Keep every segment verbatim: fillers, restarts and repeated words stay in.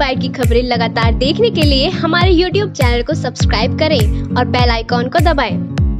Bite की खबरें लगातार देखने के लिए हमारे यूट्यूब चैनल को सब्सक्राइब करें और बेल आइकॉन को दबाएं।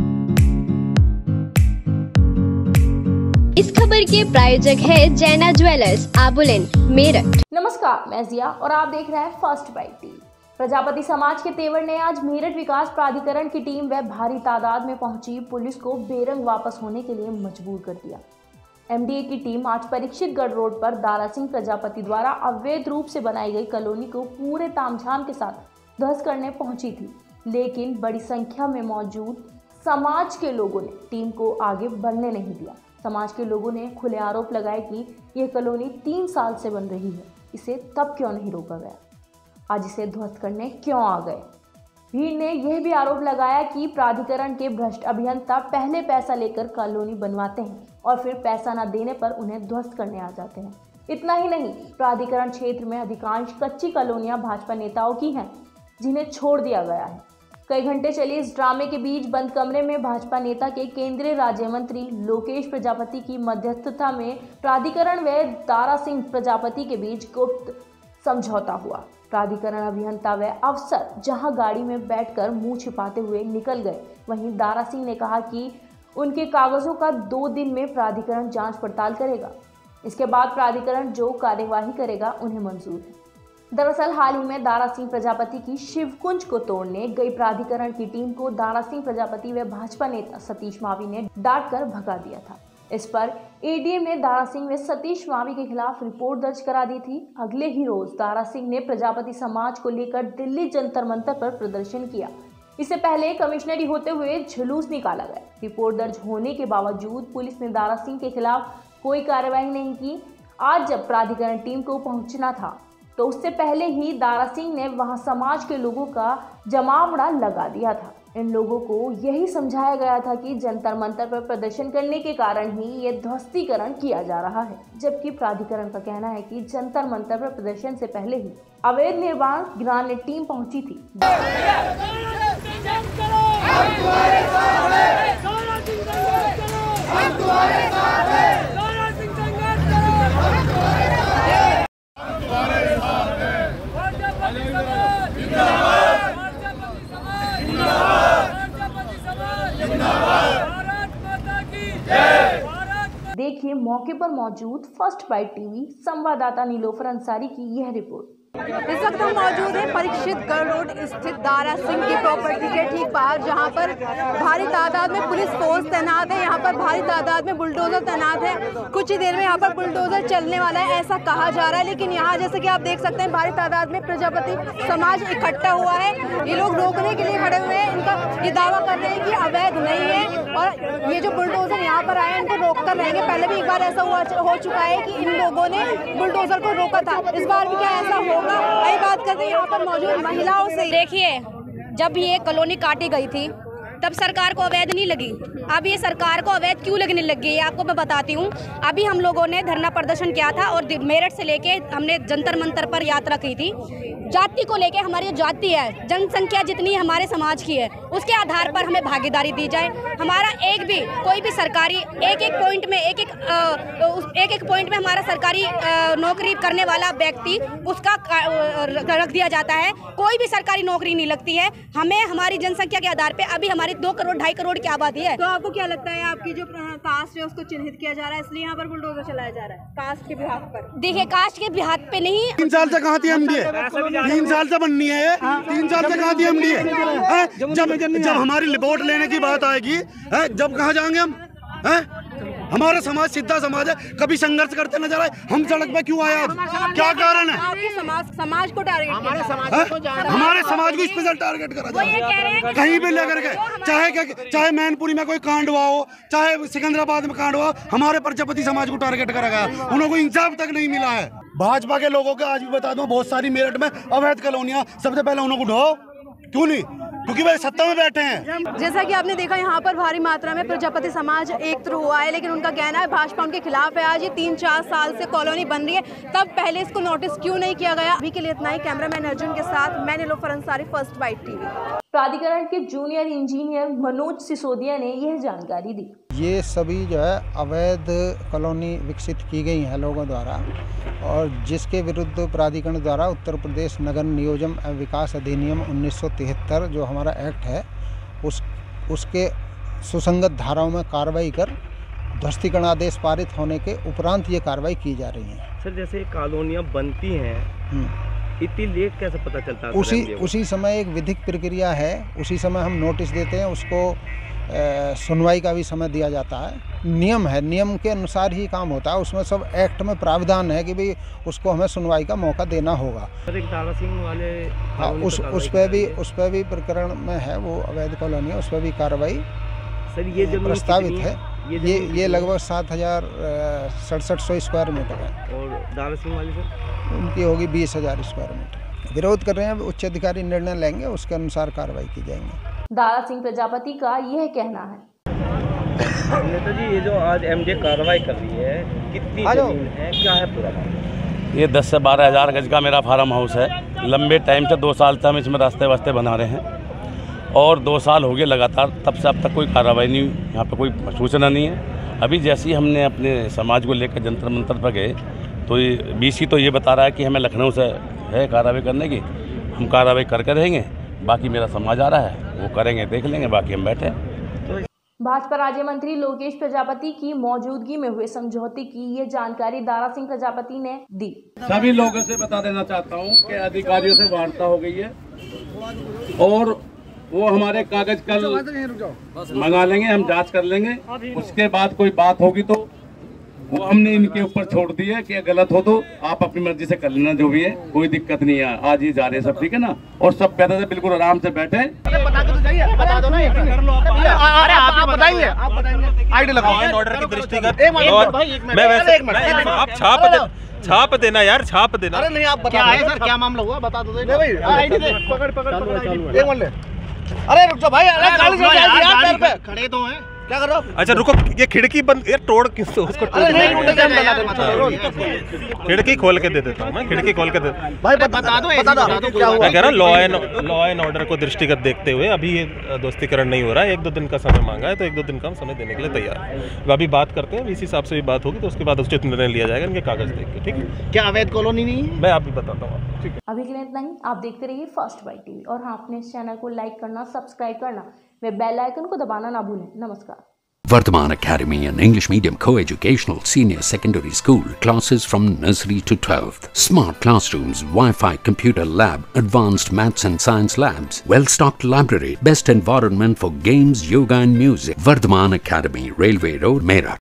इस खबर के प्रायोजक है जैना ज्वेलर्स, आबुलेन, मेरठ। नमस्कार, मैं जिया और आप देख रहे हैं फर्स्ट बाइट टीवी। प्रजापति समाज के तेवर ने आज मेरठ विकास प्राधिकरण की टीम व भारी तादाद में पहुंची पुलिस को बेरंग वापस होने के लिए मजबूर कर दिया। एमडीए की टीम आज परीक्षितगढ़ रोड पर दारा सिंह प्रजापति द्वारा अवैध रूप से बनाई गई कॉलोनी को पूरे तामझाम के साथ ध्वस्त करने पहुंची थी, लेकिन बड़ी संख्या में मौजूद समाज के लोगों ने टीम को आगे बढ़ने नहीं दिया। समाज के लोगों ने खुले आरोप लगाए कि यह कॉलोनी तीन साल से बन रही है, इसे तब क्यों नहीं रोका गया, आज इसे ध्वस्त करने क्यों आ गए। भीड़ ने यह भी आरोप लगाया कि प्राधिकरण के भ्रष्ट अभियंता पहले पैसा लेकर कॉलोनी बनवाते हैं और फिर पैसा न देने पर उन्हें ध्वस्त करने आ जाते हैं। इतना ही नहीं, प्राधिकरण क्षेत्र में अधिकांश कच्ची कॉलोनियां भाजपा नेताओं की हैं, जिन्हें छोड़ दिया गया है। कई घंटे चले इस ड्रामे के बीच बंद कमरे में भाजपा नेता के केंद्रीय राज्य मंत्री लोकेश प्रजापति की मध्यस्थता में प्राधिकरण व दारा सिंह प्रजापति के बीच गुप्त समझौता हुआ। प्राधिकरण अभियंता व अफसर जहां गाड़ी में बैठकर मुंह छिपाते हुए निकल गए, वहीं दारा सिंह ने कहा कि उनके कागजों का दो दिन में प्राधिकरण जांच पड़ताल करेगा। इसके बाद प्राधिकरण जो कार्यवाही करेगा उन्हें मंजूर है। दरअसल हाल ही में दारा सिंह प्रजापति की शिवकुंज को तोड़ने गई प्राधिकरण की टीम को दारा सिंह प्रजापति व भाजपा नेता सतीश मावी ने डांट कर भगा दिया था। इस पर एडीएम ने दारा सिंह व सतीश मावी के खिलाफ रिपोर्ट दर्ज करा दी थी। अगले ही रोज दारा सिंह ने प्रजापति समाज को लेकर दिल्ली जंतर मंतर पर प्रदर्शन किया। इससे पहले कमिश्नरी होते हुए जुलूस निकाला गया। रिपोर्ट दर्ज होने के बावजूद पुलिस ने दारा सिंह के खिलाफ कोई कार्रवाई नहीं की। आज जब प्राधिकरण टीम को पहुंचना था तो उससे पहले ही दारा सिंह ने वहां समाज के लोगों का जमावड़ा लगा दिया था। इन लोगों को यही समझाया गया था कि जंतर मंतर पर प्रदर्शन करने के कारण ही ये ध्वस्तीकरण किया जा रहा है, जबकि प्राधिकरण का कहना है कि जंतर मंतर पर प्रदर्शन से पहले ही अवैध निर्माण गिराने टीम पहुंची थी। देखिए मौके पर मौजूद फर्स्ट बाइट टीवी संवाददाता नीलोफर अंसारी की यह रिपोर्ट। इस वक्त हम मौजूद हैं परीक्षितगढ़ रोड स्थित दारा सिंह की प्रॉपर्टी के ठीक बाहर, जहां पर भारी तादाद में पुलिस फोर्स तैनात है। यहां पर भारी तादाद में बुलडोजर तैनात है। कुछ ही देर में यहां पर बुलडोजर चलने वाला है, ऐसा कहा जा रहा है। लेकिन यहां जैसे कि आप देख सकते हैं भारी तादाद में प्रजापति समाज इकट्ठा हुआ है। ये लोग रोकने के लिए खड़े हुए हैं। इनका ये दावा कर रहे हैं कि अवैध नहीं है और ये जो बुलडोजर यहाँ पर आए इनको रोक कर रहेंगे। पहले भी एक बार ऐसा हुआ हो चुका है कि इन लोगों ने बुलडोजर को रोका था। इस बार भी क्या ऐसा होगा? वही बात करते हैं यहाँ पर मौजूद महिलाओं से। देखिए, जब ये कॉलोनी काटी गई थी तब सरकार को अवैध नहीं लगी। अब ये सरकार को अवैध क्यों लगने लग गई है आपको मैं बताती हूँ। अभी हम लोगों ने धरना प्रदर्शन किया था और मेरठ से लेके हमने जंतर मंतर पर यात्रा की थी। जाति को लेके हमारी जो जाति है, जनसंख्या जितनी हमारे समाज की है, उसके आधार पर हमें भागीदारी दी जाए। हमारा एक भी कोई भी सरकारी एक एक पॉइंट में एक एक एक एक पॉइंट में हमारा सरकारी नौकरी करने वाला व्यक्ति उसका रख दिया जाता है। कोई भी सरकारी नौकरी नहीं लगती है हमें हमारी जनसंख्या के आधार पे। अभी हमारी दो करोड़ ढाई करोड़ की आबादी है। तो आपको क्या लगता है आपकी जो कास्ट है उसको चिन्हित किया जा रहा है, इसलिए यहाँ पर बुलडोजर चलाया जा रहा है कास्ट के बिहाफ पर? देखिए, कास्ट के बिहाफ पे नहीं। तीन साल से कहाँ थी एमडीए? तीन साल से बननी है। तीन साल से कहाँ थी एमडीए? जब जब हमारी रिपोर्ट लेने की बात आएगी, जब कहाँ जाएंगे हम? है हमारा समाज सीधा समाज है, कभी संघर्ष करते नजर आए। हम सड़क पे क्यों आए? आज क्या कारण है? आपके समाज समाज को टारगेट हमारे समाज को हमारे समाज को स्पेशल टारगेट करा जाए कहीं भी लेकर के, चाहे चाहे मैनपुरी में कोई कांड हुआ हो, चाहे सिकंदराबाद में कांड हुआ, हमारे प्रजापति समाज को टारगेट करा गया। उन्हें कोई इंसाफ तक नहीं मिला है। भाजपा के लोगों के आज भी बता दूं, बहुत सारी मेरठ में अवैध कॉलोनियां, सबसे पहले उन्होंने ढो क्यों नहीं? क्योंकि वह सत्ता में बैठे हैं। जैसा कि आपने देखा यहाँ पर भारी मात्रा में प्रजापति समाज एकत्र हुआ है, लेकिन उनका कहना है भाजपा उनके खिलाफ है। आज ये तीन चार साल से कॉलोनी बन रही है, तब पहले इसको नोटिस क्यों नहीं किया गया? अभी के लिए इतना ही। कैमरामैन अर्जुन के साथ मैं Nilofar Ansari, first bite TV. प्राधिकरण के जूनियर इंजीनियर मनोज सिसोदिया ने यह जानकारी दी। ये सभी जो है अवैध कॉलोनी विकसित की गई हैं लोगों द्वारा, और जिसके विरुद्ध प्राधिकरण द्वारा उत्तर प्रदेश नगर नियोजन एवं विकास अधिनियम उन्नीस सौ तिहत्तर जो हमारा एक्ट है, उस उसके सुसंगत धाराओं में कार्रवाई कर ध्वस्तीकरण आदेश पारित होने के उपरांत ये कार्रवाई की जा रही है। सर, जैसे कॉलोनियाँ बनती हैं, इतनी लेट कैसे पता चलता है? उसी उसी समय एक विधिक प्रक्रिया है, उसी समय हम नोटिस देते हैं, उसको ए, सुनवाई का भी समय दिया जाता है। नियम है, नियम के अनुसार ही काम होता है, उसमें सब एक्ट में प्रावधान है कि भाई उसको हमें सुनवाई का मौका देना होगा। सर, एक दारा सिंह वाले हाँ, उस उस पर भी उस पर भी प्रकरण में है, वो अवैध कॉलोनी है, उस पर भी कार्रवाई सर ये जमीन प्रस्तावित है। ये ये ये लगभग सात हजार सड़सठ सौ स्क्वायर मीटर है। और दारा सिंह वाली सर उनकी होगी बीस हजार स्क्वायर मीटर। विरोध कर रहे हैं, उच्च अधिकारी निर्णय लेंगे, उसके अनुसार कार्रवाई की जाएंगी। दारा सिंह प्रजापति का यह कहना है। नेता जी, ये जो आज एमजे कार्रवाई कर रही है, कितनी जमीन है, क्या है पूरा मामला? ये दस से बारह हज़ार गज का मेरा फार्म हाउस है। लंबे टाइम से दो साल से हम इसमें रास्ते वास्ते बना रहे हैं, और दो साल हो गए लगातार, तब से अब तक कोई कार्रवाई नहीं हुई, यहाँ पे कोई सूचना नहीं है। अभी जैसे ही हमने अपने समाज को लेकर जंतर मंतर पर गए, तो ये बीसी तो ये बता रहा है कि हमें लखनऊ से है कार्रवाई करने की, हम कार्रवाई करके रहेंगे। बाकी मेरा समाज आ रहा है, वो करेंगे, देख लेंगे, बाकी हम बैठे हैं। भाजपा राज्य मंत्री लोकेश प्रजापति की मौजूदगी में हुए समझौते की ये जानकारी दारा सिंह प्रजापति ने दी। सभी लोगों से बता देना चाहता हूँ कि अधिकारियों से वार्ता हो गई है, और वो हमारे कागज कल मंगा लेंगे, हम जांच कर लेंगे। उसके बाद कोई बात होगी तो वो हमने इनके ऊपर छोड़ दी है कि गलत हो तो आप अपनी मर्जी से कर लेना, जो भी है कोई दिक्कत नहीं है। आज ही जा रहे हैं सब, ठीक है ना, और सब पैदा से बिल्कुल आराम से बैठे। अरे बता के तो जाइए, बता दो ना, अरे आप बताइए, आप बताइए आईडी लगाओ ऑर्डर की दृष्टिगत। मैं वैसे आप छाप दे, छाप देना यार, छाप देना। अरे नहीं, आप क्या है सर, क्या मामला हुआ बता दो भाई। आईडी दे, पकड़ पकड़ एक मिनट ले। अरे रुक जाओ भाई, अरे गाड़ी से यार, पैर पे खड़े तो हैं, क्या कर रहे हो? अच्छा रुको, ये खिड़की बंद, ये तोड़ किस उसको तोड़ खिड़की खोल के दे देता हूँ मैं, खिड़की खोल के दे भाई बता दो, बता दो क्या हुआ। मैं कह रहा हूँ law and law and order को दृष्टिगत देखते हुए अभी ये दोस्तीकरण नहीं हो रहा है, एक दो दिन का समय मांगा है, तो एक दो दिन का हम समय देने के लिए तैयार है। अभी बात करते हैं, इसी हिसाब से भी बात होगी, तो उसके बाद उचित निर्णय लिया जाएगा इनके कागज देख के, ठीक है? क्या अवैध कॉलोनी नहीं है? मैं आप भी बताता हूँ आपको, ठीक है? अभी के लिए इतना ही। आप देखते रहिए फर्स्ट बाइट टीवी, और हाँ, अपने इस चैनल को लाइक करना, सब्सक्राइब करना, वे बेल आइकन को दबाना ना भूलें। नमस्कार। Vardhaman Academy, an English medium co-educational senior secondary school. Classes from nursery to twelfth. Smart classrooms, Wi-Fi, computer lab, advanced maths and science labs. Well-stocked library. Best environment for games, yoga and music. Vardhaman Academy, Railway Road, Meerut.